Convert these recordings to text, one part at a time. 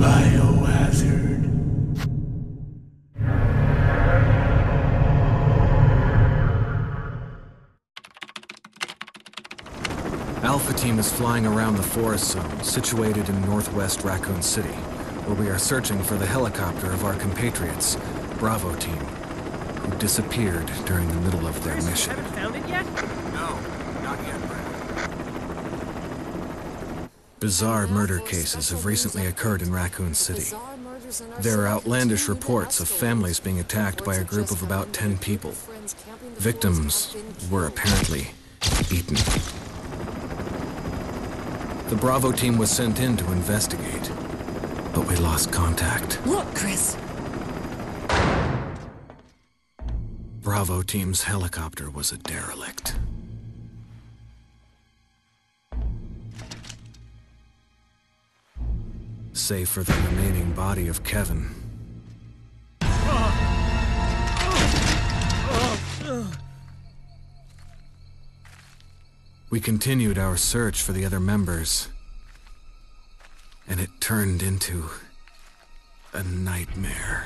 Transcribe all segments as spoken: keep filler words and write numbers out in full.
Biohazard. Alpha Team is flying around the forest zone, situated in northwest Raccoon City, where we are searching for the helicopter of our compatriots, Bravo Team, who disappeared during the middle of their mission. Haven't found it yet? No, not yet, Brad. Bizarre murder cases have recently occurred in Raccoon City. There are outlandish reports of families being attacked by a group of about ten people. Victims were apparently eaten. The Bravo Team was sent in to investigate, but we lost contact. Look, Chris! Bravo Team's helicopter was a derelict. Save for the remaining body of Kevin. We continued our search for the other members, and it turned into a nightmare.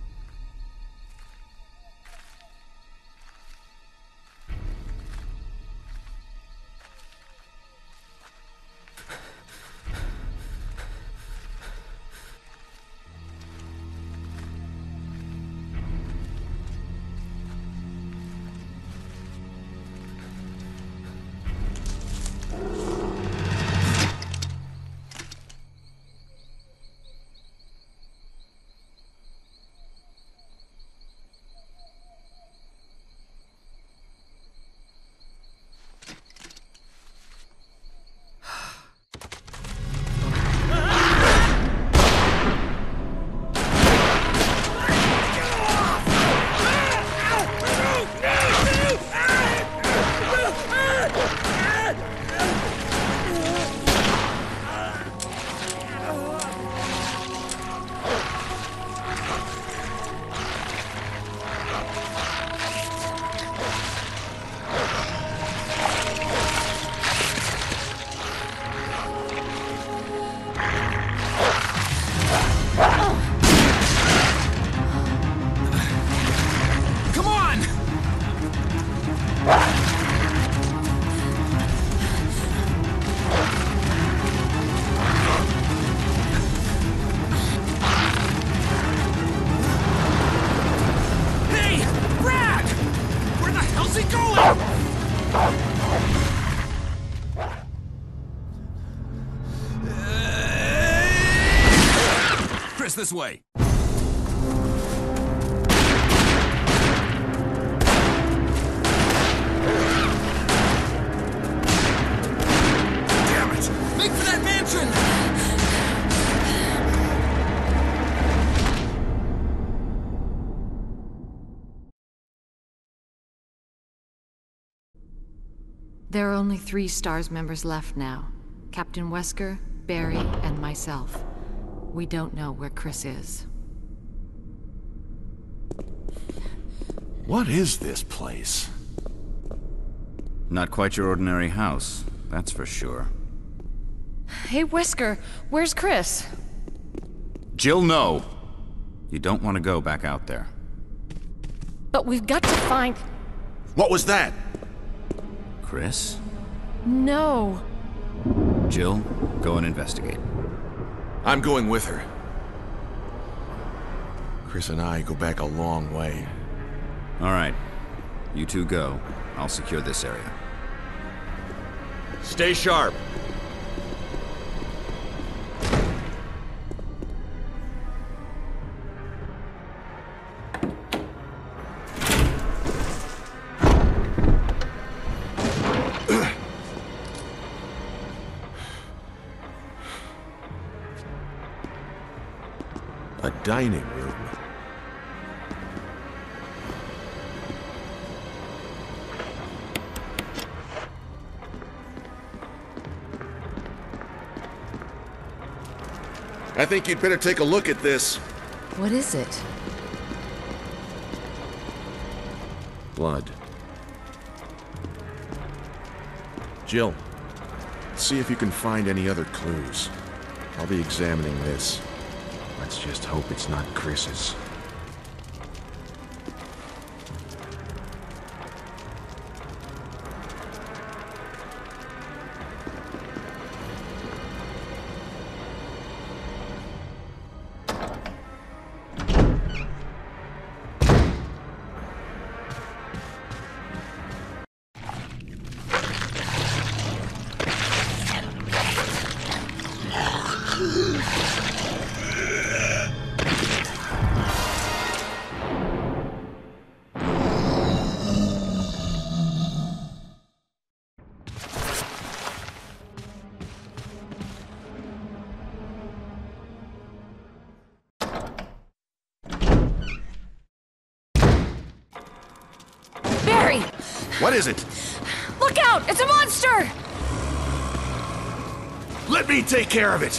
This way. Damn it! Make for that mansion! There are only three STARS members left now. Captain Wesker, Barry, and myself. We don't know where Chris is. What is this place? Not quite your ordinary house, that's for sure. Hey, Wesker, where's Chris? Jill, no! You don't want to go back out there. But we've got to find... What was that? Chris? No. Jill, go and investigate. I'm going with her. Chris and I go back a long way. All right. You two go. I'll secure this area. Stay sharp. A dining room. I think you'd better take a look at this. What is it? Blood. Jill, see if you can find any other clues. I'll be examining this. Let's just hope it's not Chris's. Barry! What is it? Look out! It's a monster! Let me take care of it!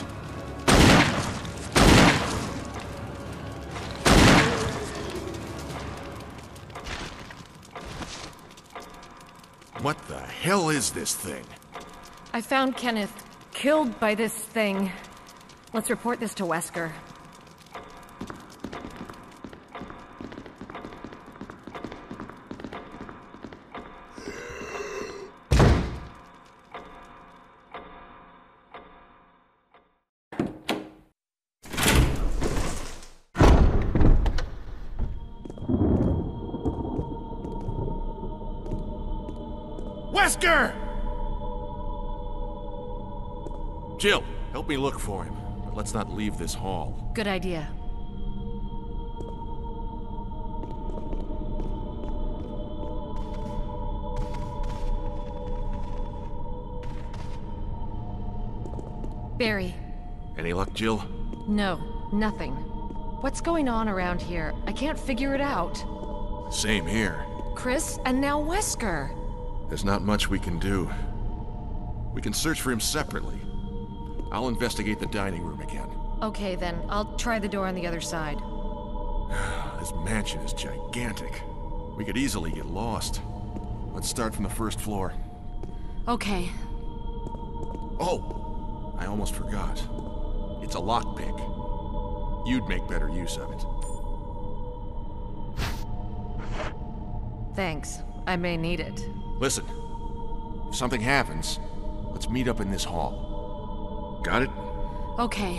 What the hell is this thing? I found Kenneth killed by this thing. Let's report this to Wesker. Wesker! Jill, help me look for him. But let's not leave this hall. Good idea. Barry. Any luck, Jill? No, nothing. What's going on around here? I can't figure it out. Same here. Chris, and now Wesker. There's not much we can do. We can search for him separately. I'll investigate the dining room again. Okay then, I'll try the door on the other side. This mansion is gigantic. We could easily get lost. Let's start from the first floor. Okay. Oh! I almost forgot. It's a lockpick. You'd make better use of it. Thanks. I may need it. Listen, if something happens, let's meet up in this hall. Got it? Okay.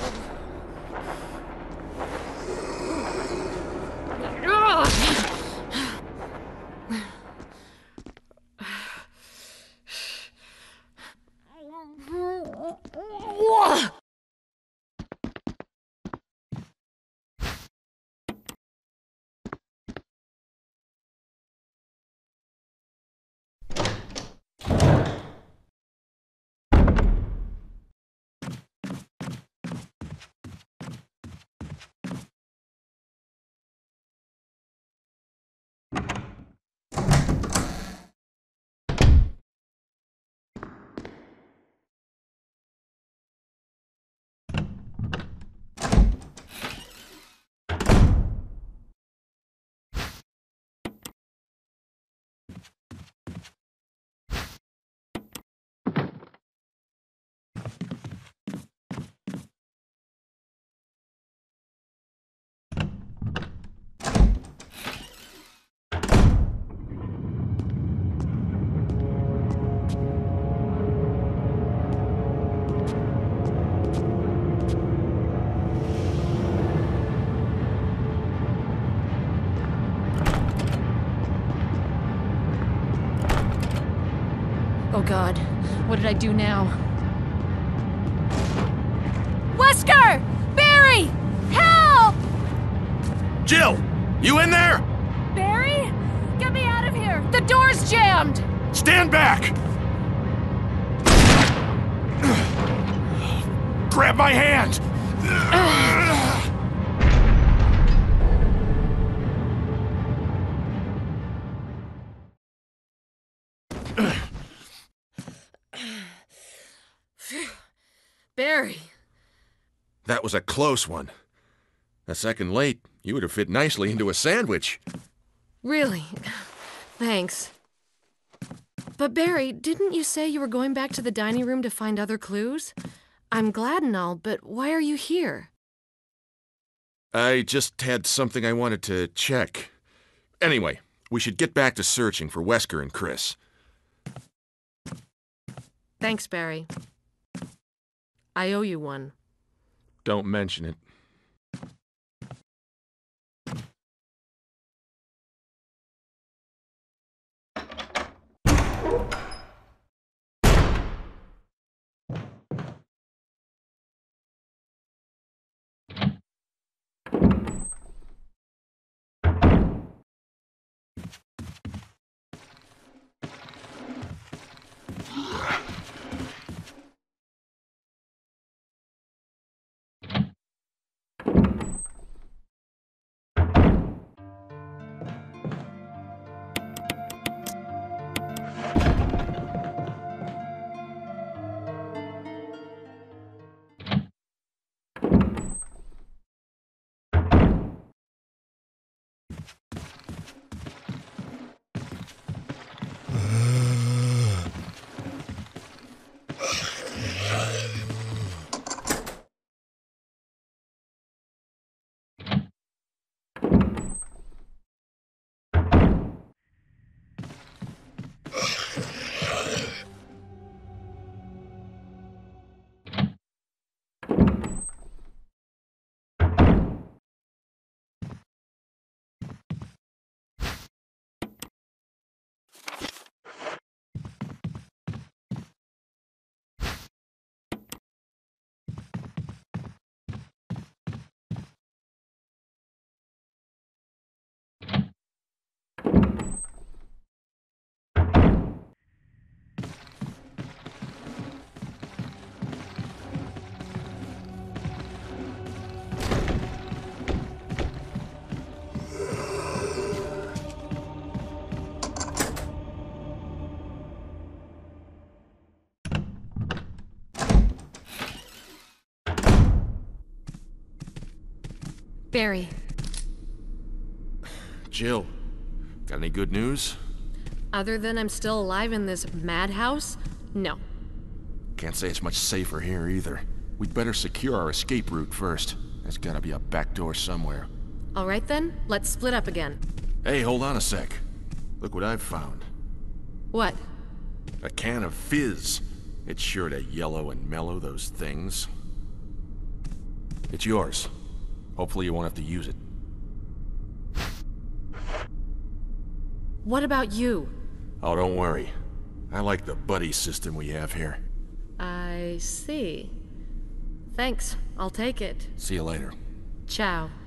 Oh God, what did I do now? Wesker! Barry! Help! Jill! You in there? Barry? Get me out of here! The door's jammed! Stand back! Grab my hand! Barry. That was a close one. A second late, you would have fit nicely into a sandwich. Really? Thanks. But Barry, didn't you say you were going back to the dining room to find other clues? I'm glad and all, but why are you here? I just had something I wanted to check. Anyway, we should get back to searching for Wesker and Chris. Thanks, Barry. I owe you one. Don't mention it. Barry. Jill, got any good news? Other than I'm still alive in this madhouse? No. Can't say it's much safer here either. We'd better secure our escape route first. There's gotta be a back door somewhere. All right then, let's split up again. Hey, hold on a sec. Look what I've found. What? A can of fizz. It's sure to yellow and mellow those things. It's yours. Hopefully you won't have to use it. What about you? Oh, don't worry. I like the buddy system we have here. I see. Thanks. I'll take it. See you later. Ciao.